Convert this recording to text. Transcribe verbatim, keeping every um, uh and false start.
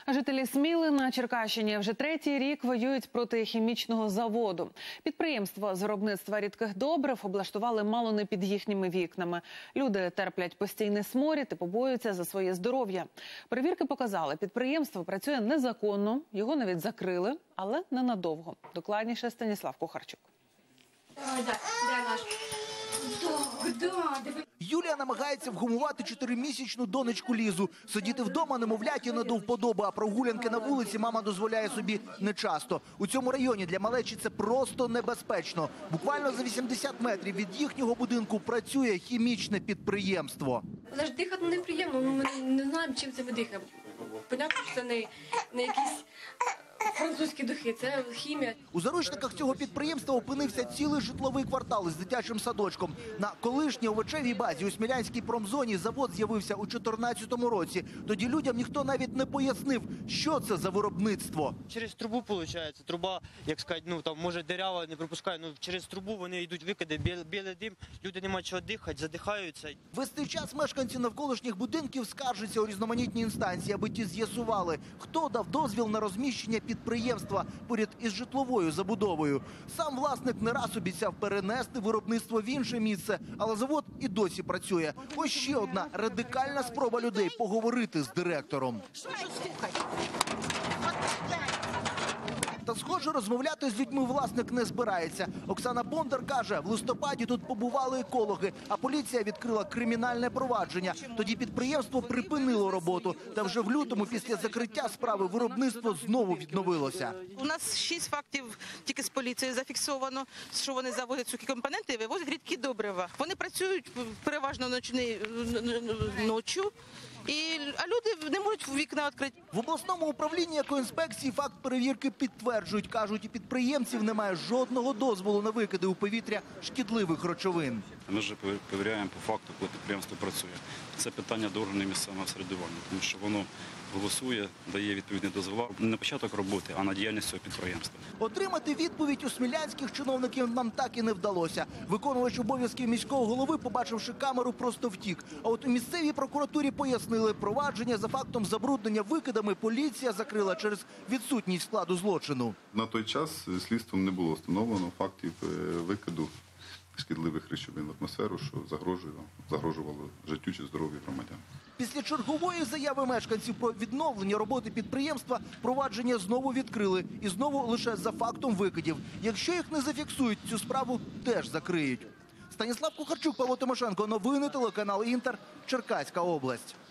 Жителі Сміли на Черкащині вже третій рік воюють проти хімічного заводу. Підприємство з виробництва рідких добрив облаштували мало не під їхніми вікнами. Люди терплять постійний сморід і побоюються за своє здоров'я. Перевірки показали, підприємство працює незаконно, його навіть закрили, але ненадовго. Докладніше Станіслав Кухарчук. Юлія намагається вгамувати чотиримісячну донечку Лізу. Сидіти вдома немовляті не до вподоби, а прогулянки на вулиці мама дозволяє собі нечасто. У цьому районі для малечі це просто небезпечно. Буквально за вісімдесят метрів від їхнього будинку працює хімічне підприємство. Але ж дихати неприємно, ми не знаємо, чим це ми дихаємо. Понятно, що це не, не якісь французькі духи, це хімія. У заручниках цього підприємства опинився цілий житловий квартал із дитячим садочком. На колишній овочевій базі у Смілянській промзоні завод з'явився у чотирнадцятому році. Тоді людям ніхто навіть не пояснив, що це за виробництво. Через трубу, виходить, труба, як сказати, ну там може дерева не пропускає, ну через трубу вони йдуть викиди, білий, білий дим, люди не мають чого дихати, задихаються. Весь цей час мешканці навколишніх будинків скаржаться у різноманітні інстанції, аби ті з'ясували, хто дав дозвіл на розміщення підприємства поряд із житловою забудовою. Сам власник не раз обіцяв перенести виробництво в інше місце, але завод і досі працює. Ось ще одна радикальна спроба людей поговорити з директором. Та, схоже, розмовляти з людьми власник не збирається. Оксана Бондар каже, в листопаді тут побували екологи, а поліція відкрила кримінальне провадження. Тоді підприємство припинило роботу. Та вже в лютому після закриття справи виробництво знову відновилося. У нас шість фактів тільки з поліцією зафіксовано, що вони завозять сухі компоненти і вивозять рідкі добрива. Вони працюють переважно ночі, ночі. І, а люди не можуть вікна відкрити. В обласному управлінні екоінспекції факт перевірки підтверджують. Кажуть, у підприємців немає жодного дозволу на викиди у повітря шкідливих речовин. Ми вже перевіряємо по факту, коли підприємство працює. Це питання до органів місцевого самоврядування, тому що воно голосує, дає відповідні дозволи не на початок роботи, а на діяльність цього підприємства. Отримати відповідь у смілянських чиновників нам так і не вдалося. Виконувач обов'язків міського голови, побачивши камеру, просто втік. А от у місцевій прокуратурі пояснили, провадження за фактом забруднення викидами поліція закрила через відсутність складу злочину. На той час слідством не було встановлено фактів викиду шкідливих речовин в атмосферу, що загрожувало, загрожувало життю чи здоров'ю громадян. Після чергової заяви мешканців про відновлення роботи підприємства провадження знову відкрили. І знову лише за фактом викидів. Якщо їх не зафіксують, цю справу теж закриють. Станіслав Кухарчук, Павло Тимошенко. Новини, телеканал «Інтер», Черкаська область.